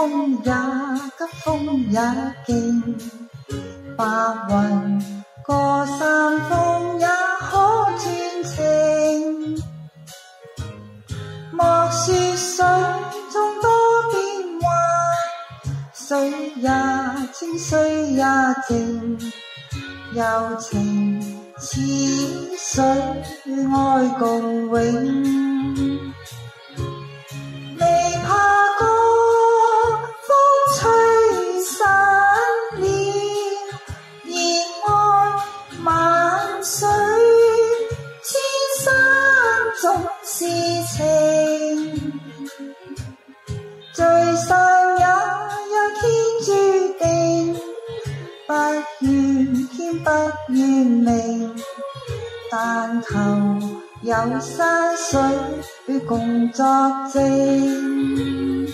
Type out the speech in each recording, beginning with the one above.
風也急，風也勁，白雲過山峰也可專情。莫說水中多變幻，水也清，水也靜，柔情似水，愛共永。是情，聚散也有天注定，不願天不願明，但求有山水共作證。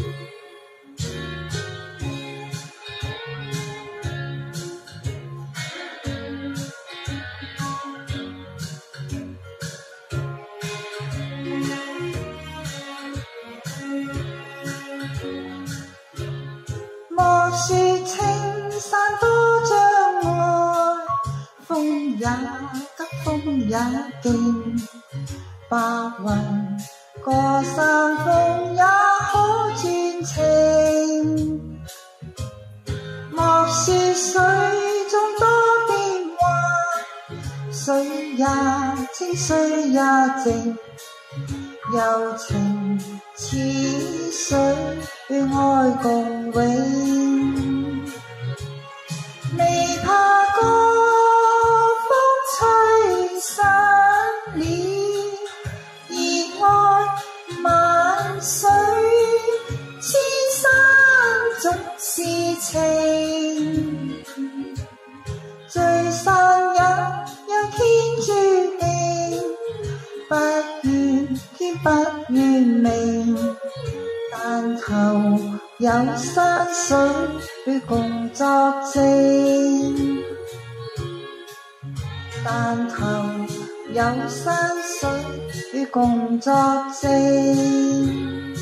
莫說青山多障礙，風也急，風也勁，白雲過山峰也可專情。莫說水中多變幻，水也清，水也靜，柔情似水，愛共永。未怕過風吹散了，熱愛萬水，千山總是情，聚散也有天注定，不願天不願明，但求有山水共作證，但求有山水共作證。